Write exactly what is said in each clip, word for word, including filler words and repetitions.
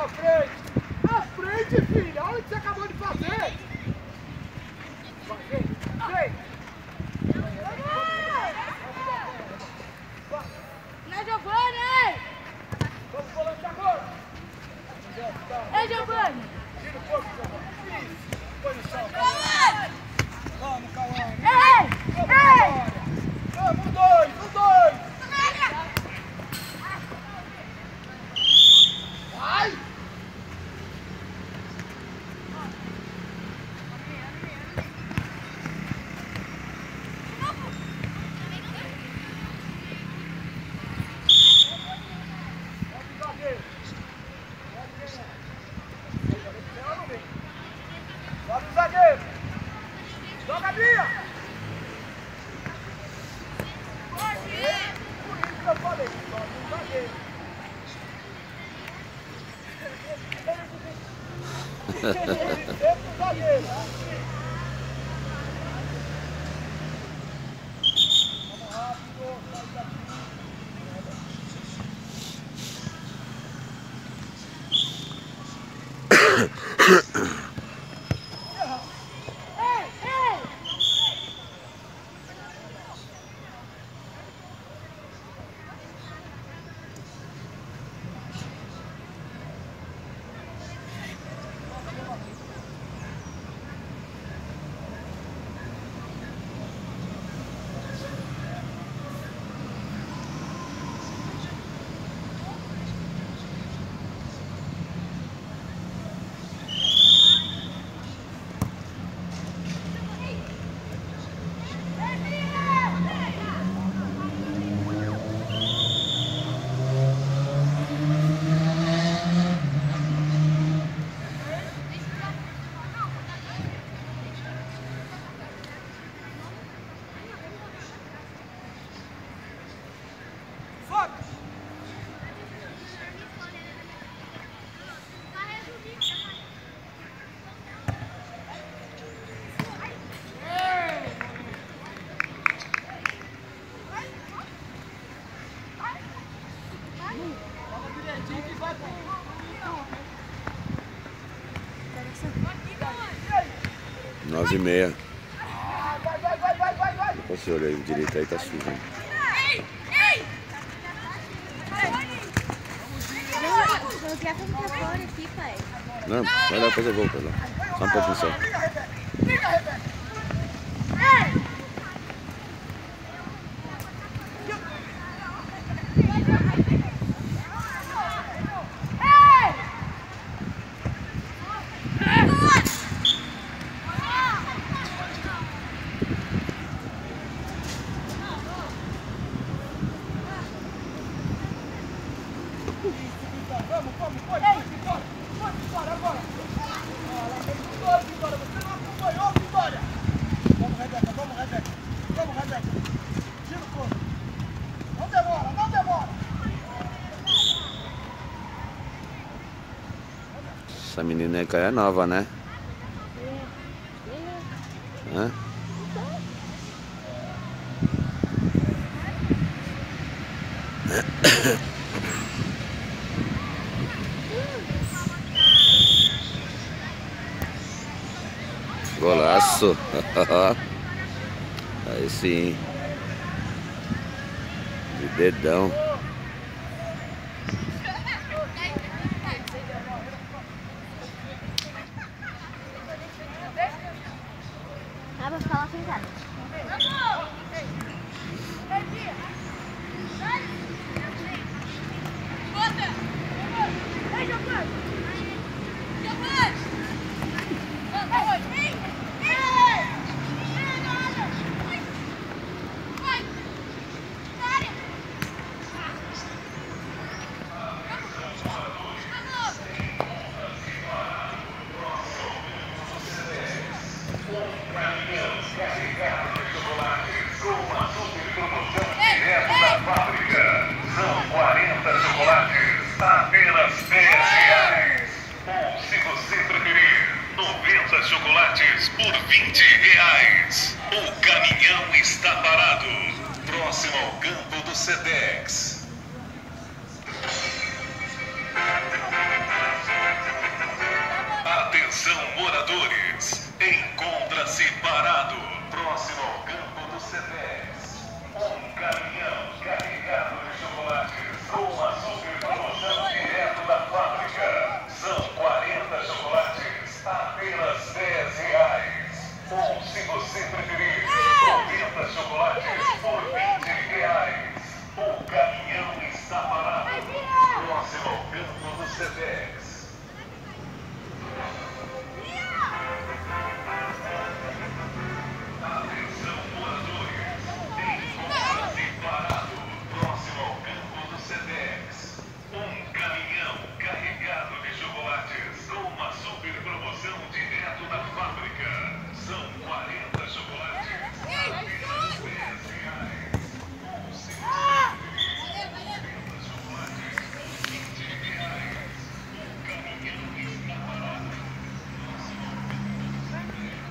frente! À frente, filha! Olha o que você acabou de fazer! Vai, vem! Vem! Não, Giovanni! Vamos, volante agora! Ei, Giovanni! Tira o corpo, Giovanni! Isso! Põe no chão! Cauã! Vamos, Cauã! Ei! Ei! Vamos, um, dois! Um, dois! Vai! Sobe o zagueiro! Joga a Bia! Por isso que eu falei, sobe o zagueiro! Sempre o zagueiro! Vamos rápido, sai daqui! Nove e meia. Depois você olha aí direito aí, tá sujo. Eu quero ficar fora aqui, pai. Não, vai lá fazer gol, lá. Só um pouquinho só. Vamos, vamos, pode, pode, Vitória! Pode, Vitória, agora! Olha, vem com dois, Vitória! Você não acompanhou, Vitória! Vamos, Rebeca, vamos, Rebeca! Vamos, Rebeca! Tira o corpo! Não demora, não demora! Essa menina aí é nova, né? Hã? Golaço! Aí sim! De dedão! Ah, vou ficar lá sentada. chocolates por vinte reais. O caminhão está parado, próximo ao campo do Sedex. Atenção, moradores. Encontra-se parado, próximo ao campo do Cedes, um caminhão carregado de chocolates com uma super promoção direto da fábrica. São quarenta chocolates a apenas dez reais. Ou, se você preferir, noventa chocolates por vinte reais. O caminhão está parado, próximo ao campo do Cedes. Atenção, moradores. Encontra-se parado, próximo ao campo do Cedes, um caminhão carregado de chocolates com uma super promoção direto da fábrica. São quarenta chocolates a apenas dez reais. Ou, se você preferir, noventa chocolates por vinte reais. O caminhão está parado, próximo ao campo do Cedes.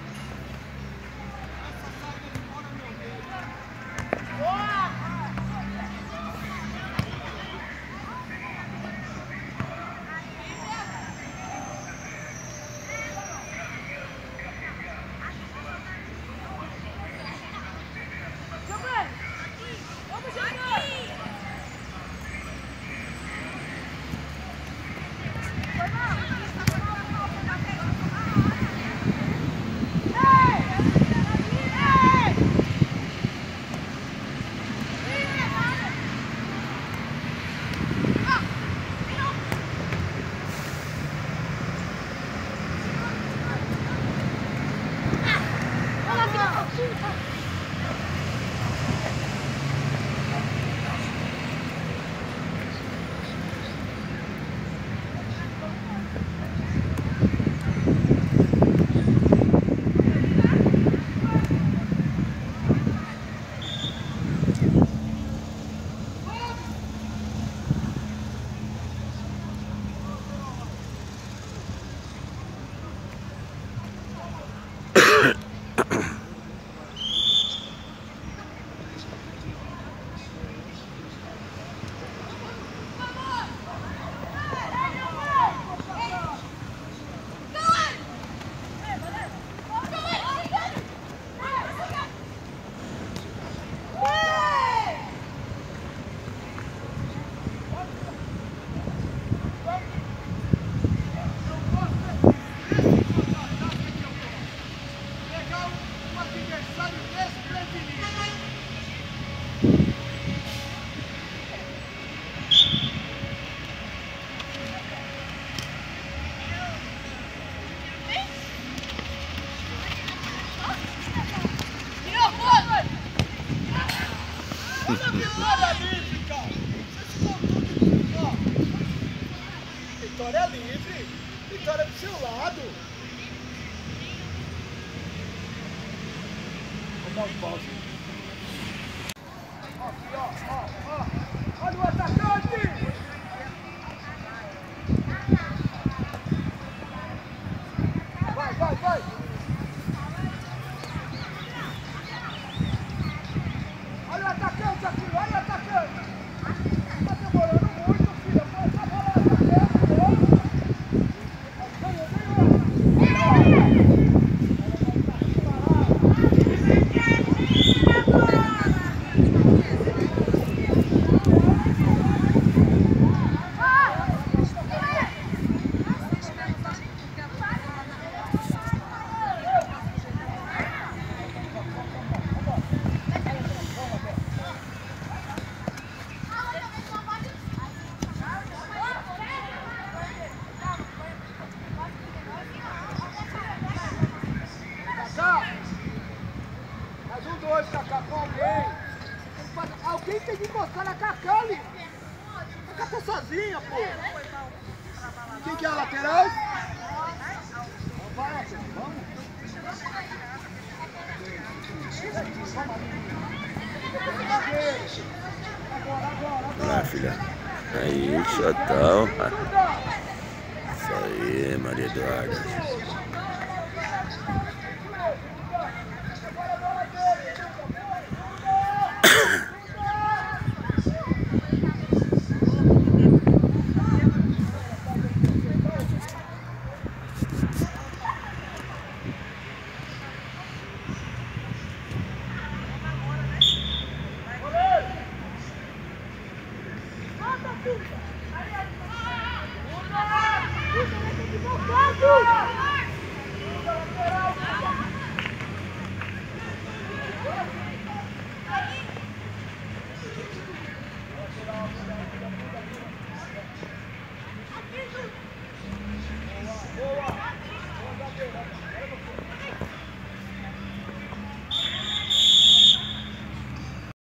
Vitória livre. Vitória do seu lado. Vou dar um pause. Aqui, ó, ó, ó. Olha o atacante. Vai, vai, vai. Olha o atacante aqui, olha o atacante. Tá demorando muito, filha. Passa a bola, atacante. Mais um dois, Cacá, com alguém. Alguém tem que encostar na Cacá ali. A Cacá tá sozinha, pô. Quem que é a lateral? Vamos, vai, vamos. Agora, agora, agora. Vai lá, filha. Aí, Chotão. Isso aí, Maria Eduarda.